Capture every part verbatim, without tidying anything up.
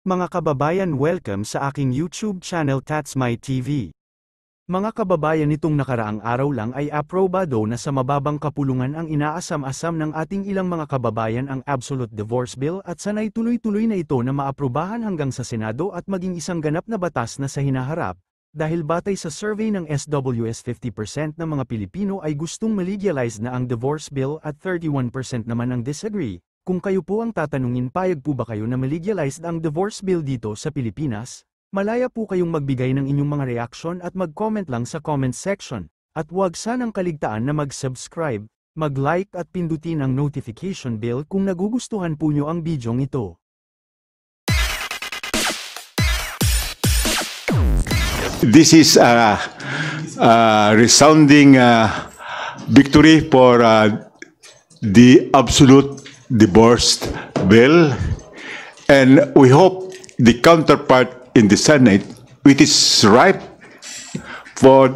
Mga kababayan, welcome sa aking YouTube channel Tats My T V. Mga kababayan, nitong nakaraang araw lang ay aprobado na sa mababang kapulungan ang inaasam-asam ng ating ilang mga kababayan ang Absolute Divorce Bill at sana'y tuloy-tuloy na ito na maaprubahan hanggang sa Senado at maging isang ganap na batas na sa hinaharap, dahil batay sa survey ng S W S fifty percent ng mga Pilipino ay gustong ma-legalize na ang divorce bill at thirty-one percent naman ang disagree. Kung kayo po ang tatanungin, payag po ba kayo na ma-legalize ang divorce bill dito sa Pilipinas? Malaya po kayong magbigay ng inyong mga reaksyon at mag-comment lang sa comment section. At huwag sanang kaligtaan na mag-subscribe, mag-like at pindutin ang notification bell kung nagugustuhan po nyo ang bidyong ito. This is a, a resounding uh, victory for uh, the Absolute Divorce Bill, and we hope the counterpart in the Senate, which is ripe for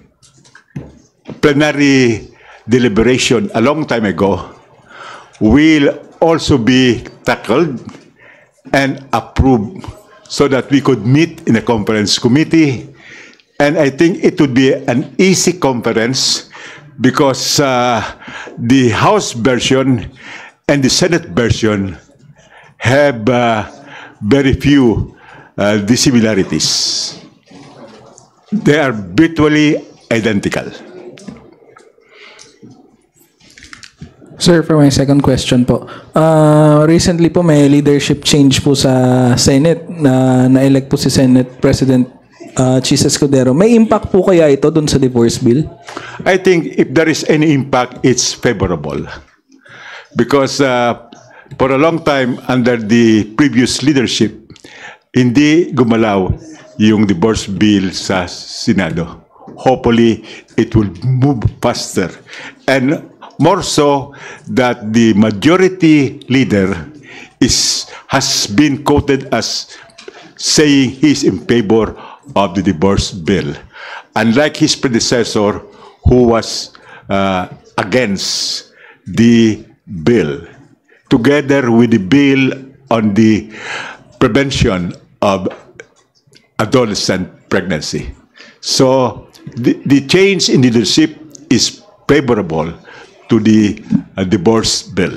plenary deliberation a long time ago, will also be tackled and approved so that we could meet in a conference committee. And I think it would be an easy conference because uh, the House version and the Senate version have uh, very few uh, dissimilarities. They are virtually identical. Sir, for my second question po. Uh, recently po may leadership change po sa Senate na na-elect po si Senate President uh, Chis Escudero. May impact po kaya ito dun sa divorce bill? I think if there is any impact, it's favorable. Because uh, for a long time under the previous leadership, hindi gumalaw yung divorce bill sa Senado. Hopefully, it will move faster. And more so that the majority leader is has been quoted as saying he's in favor of the divorce bill. Unlike his predecessor who was uh, against the bill, together with the bill on the prevention of adolescent pregnancy. So the, the change in leadership is favorable to the uh, divorce bill.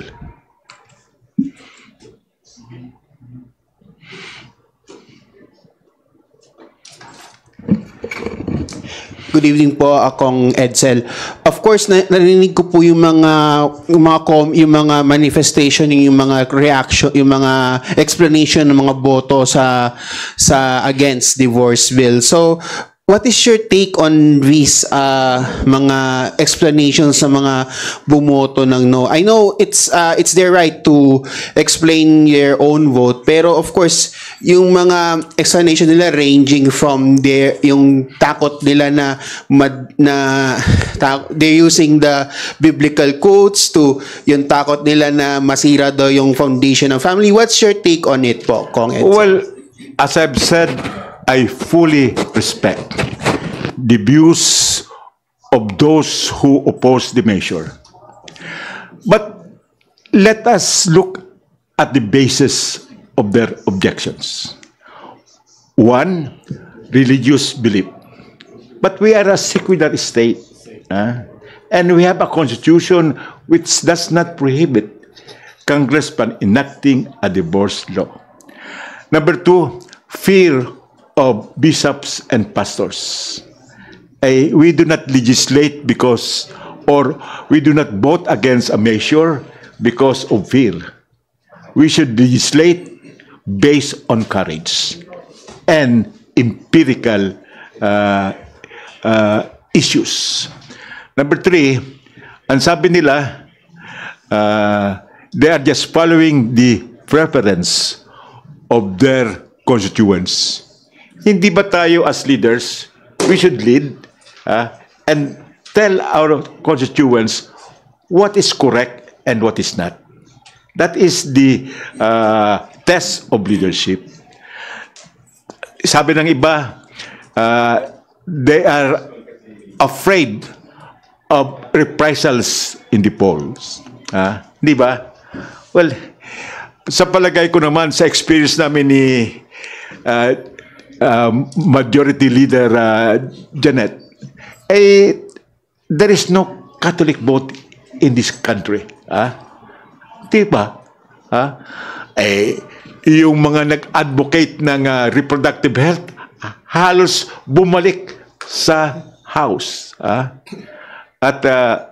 Good evening po, akong Edsel. Of course, na narinig ko po yung mga yung mga com, yung mga manifestation, yung mga reaction, yung mga explanation ng mga boto sa sa against divorce bill. So, what is your take on these uh, mga explanations sa mga bumoto ng no? I know it's uh, it's their right to explain their own vote, pero of course, yung mga explanation nila ranging from their yung takot nila na mad, na ta, they're using the biblical quotes to yung takot nila na masira daw yung foundation ng family. What's your take on it po, Kong Edson? Well, as I've said, I fully respect the views of those who oppose the measure. But let us look at the basis of their objections. One, religious belief. But we are a secular state, uh, and we have a constitution which does not prohibit Congress from enacting a divorce law. Number two, fear of bishops and pastors. Eh, we do not legislate because, or we do not vote against a measure because of fear. We should legislate based on courage and empirical uh, uh, issues. Number three, ang sabi nila, uh, they are just following the preference of their constituents. Hindi ba tayo as leaders, we should lead uh, and tell our constituents what is correct and what is not. That is the uh, test of leadership. Sabi ng iba, uh, they are afraid of reprisals in the polls. Uh, di ba? Well, sa palagay ko naman, sa experience namin ni uh, uh, Majority Leader uh, Janet, eh, there is no Catholic vote in this country. Ah? Diba? Ah? Eh, yung mga nag-advocate ng uh, reproductive health, halos bumalik sa house. Ah? At uh,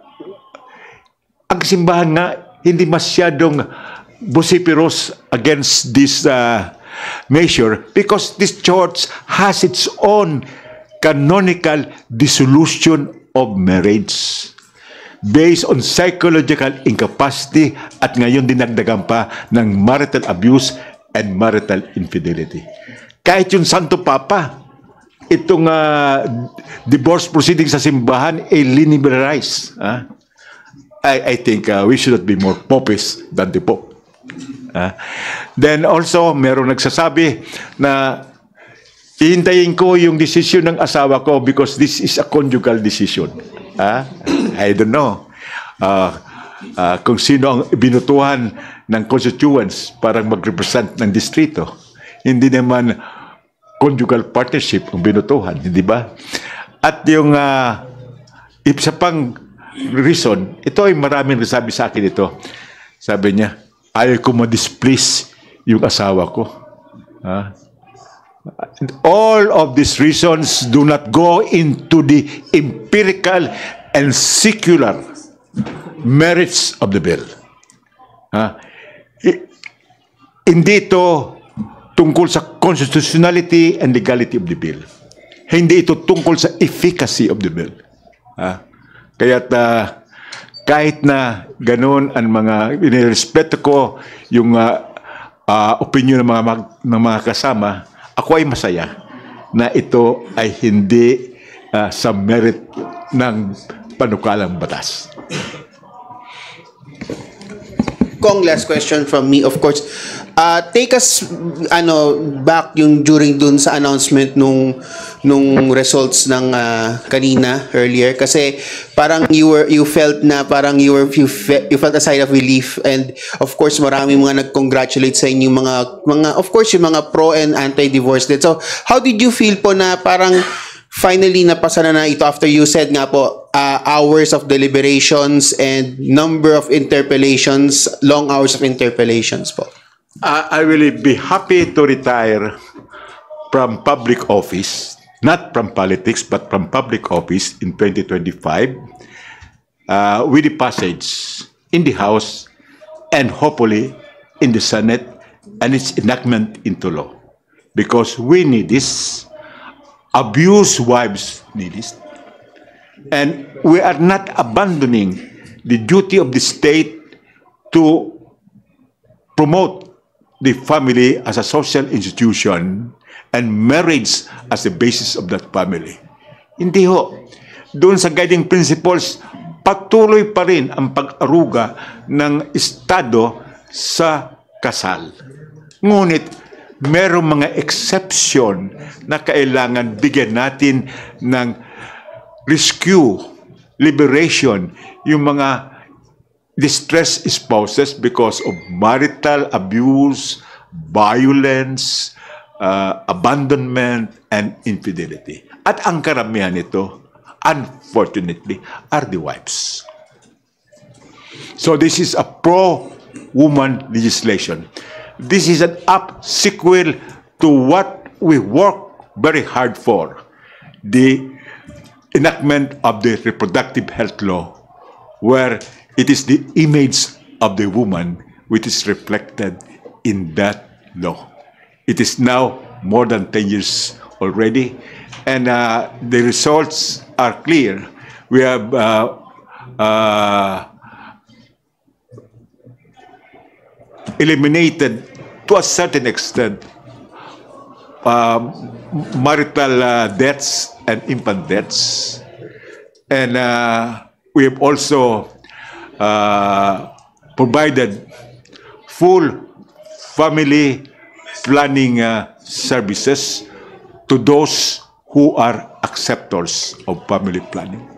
ang simbahan nga, hindi masyadong vociferous against this uh, measure because this church has its own canonical dissolution of marriage based on psychological incapacity at ngayon dinagdagan pa ng marital abuse and marital infidelity. Kahit yung Santo Papa, itong uh, divorce proceedings sa simbahan ay liberalize. Ah? I, I think uh, we should not be more popist than the Pope. Uh, then also, merong nagsasabi na hihintayin ko yung decision ng asawa ko because this is a conjugal decision. Uh, I don't know uh, uh, kung sino ang binutuhan ng constituents para mag-represent ng distrito. Hindi naman conjugal partnership ang binutuhan, hindi ba? At yung uh, isa pang reason, ito ay maraming nasabi sa akin ito. Sabi niya, ayaw ko ma-displease yung asawa ko. Ha? All of these reasons do not go into the empirical and secular merits of the bill. Ha? I- hindi ito tungkol sa constitutionality and legality of the bill. Hindi ito tungkol sa efficacy of the bill. Ha? Kaya't uh, kahit na ganoon ang mga inirespeto ko yung uh, uh, opinion ng mga, ng mga kasama, ako ay masaya na ito ay hindi uh, sa merit ng panukalang batas. Kong, last question from me, of course. Uh, take us ano back yung during dun sa announcement nung nung results ng uh, kanina earlier kasi parang you were you felt na parang you were you, fe, you felt a sigh of relief and of course marami mga nag-congratulate sa inyo mga mga of course yung mga pro and anti-divorce din. So how did you feel po na parang finally napasa na na ito after you said nga po uh, hours of deliberations and number of interpellations, long hours of interpellations po? Uh, I will be happy to retire from public office, not from politics, but from public office in twenty twenty-five uh, with the passage in the House and hopefully in the Senate and its enactment into law. Because we need this, abused wives need this, and we are not abandoning the duty of the state to promote the family as a social institution and marriage as the basis of that family. Hindi ho. Doon sa guiding principles, patuloy pa rin ang pag-aruga ng Estado sa kasal. Ngunit, merong mga exception na kailangan bigyan natin ng rescue, liberation, yung mga distressed spouses because of marital abuse, violence, uh, abandonment, and infidelity. At ang karamihan nito, unfortunately, are the wives. So this is a pro-woman legislation. This is an up sequel to what we work very hard for, the enactment of the reproductive health law, where it is the image of the woman which is reflected in that law. It is now more than ten years already, and uh, the results are clear. We have uh, uh, eliminated, to a certain extent, uh, marital uh, deaths and infant deaths. And uh, we have also Uh, provided full family planning uh, services to those who are acceptors of family planning.